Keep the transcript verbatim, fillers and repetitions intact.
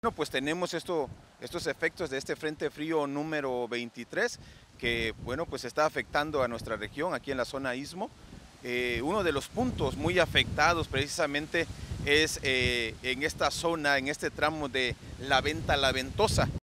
Bueno, pues tenemos esto, estos efectos de este frente frío número veintitrés que, bueno, pues está afectando a nuestra región aquí en la zona Istmo. Eh, uno de los puntos muy afectados precisamente es eh, en esta zona, en este tramo de La Venta La Ventosa.